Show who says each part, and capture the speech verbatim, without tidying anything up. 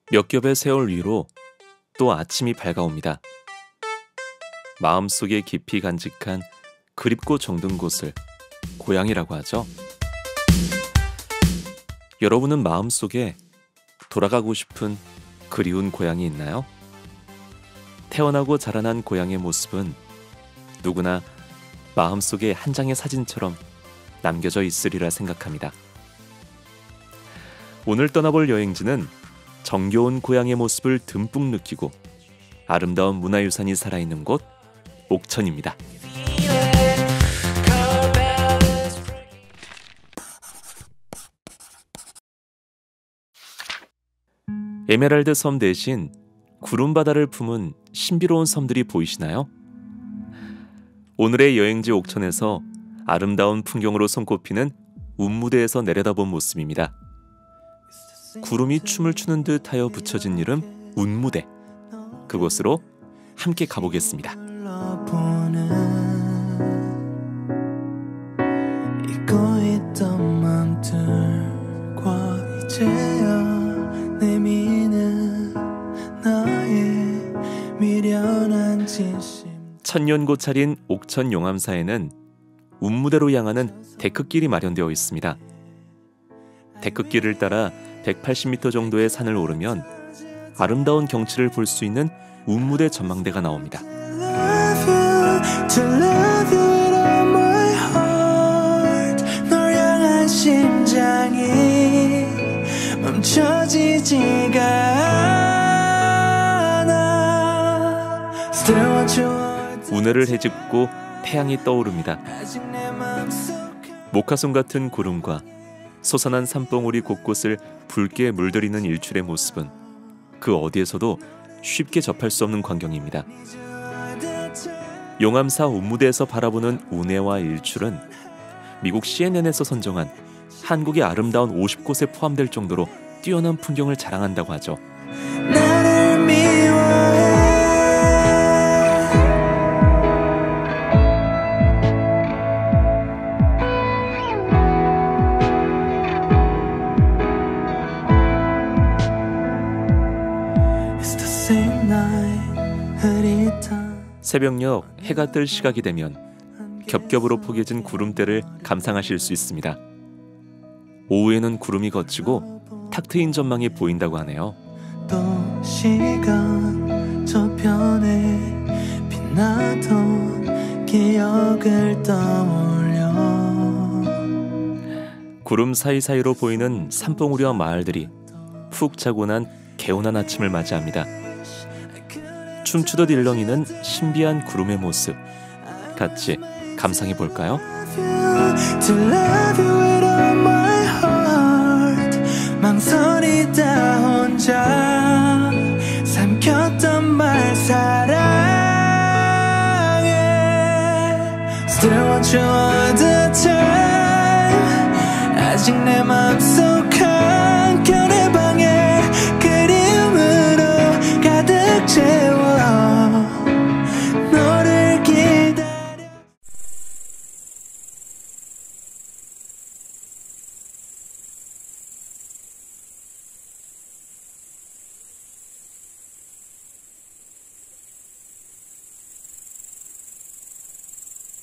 Speaker 1: 몇 겹의 세월 위로 또 아침이 밝아옵니다. 마음속에 깊이 간직한 그립고 정든 곳을 고향이라고 하죠. 여러분은 마음속에 돌아가고 싶은 그리운 고향이 있나요? 태어나고 자라난 고향의 모습은 누구나 마음속에 한 장의 사진처럼 남겨져 있으리라 생각합니다. 오늘 떠나볼 여행지는 정겨운 고향의 모습을 듬뿍 느끼고 아름다운 문화유산이 살아있는 곳 옥천입니다. 에메랄드 섬 대신 구름바다를 품은 신비로운 섬들이 보이시나요? 오늘의 여행지 옥천에서 아름다운 풍경으로 손꼽히는 운무대에서 내려다본 모습입니다. 구름이 춤을 추는 듯하여 붙여진 이름 운무대. 그곳으로 함께 가보겠습니다. 잊고 있던 맘들과 이제야 내미는 나의 미련한 진심. 천년고 차린 옥천 용암사에는 운무대로 향하는 데크길이 마련되어 있습니다. 데크길을 따라 백팔십 미터 정도의 산을 오르면 아름다운 경치를 볼 수 있는 운무대 전망대가 나옵니다. 운해를 헤집고 태양이 떠오릅니다. 목화솜 같은 구름과 솟아난 산봉우리 곳곳을 붉게 물들이는 일출의 모습은 그 어디에서도 쉽게 접할 수 없는 광경입니다. 용암사 운무대에서 바라보는 운해와 일출은 미국 씨엔엔에서 선정한 한국의 아름다운 오십 곳에 포함될 정도로 뛰어난 풍경을 자랑한다고 하죠. 새벽녘 해가 뜰 시각이 되면 겹겹으로 포개진 구름대를 감상하실 수 있습니다. 오후에는 구름이 걷히고 탁 트인 전망이 보인다고 하네요. 또 시간 저편에 빛나던 기억을 떠올려 구름 사이사이로 보이는 산봉우리와 마을들이 푹 자고 난 개운한 아침을 맞이합니다. 춤추듯 일렁이는 신비한 구름의 모습 같이 감상해 볼까요? 망설이다 혼자 삼켰던 말 사랑해 Still want you all the time 아직 내 맘속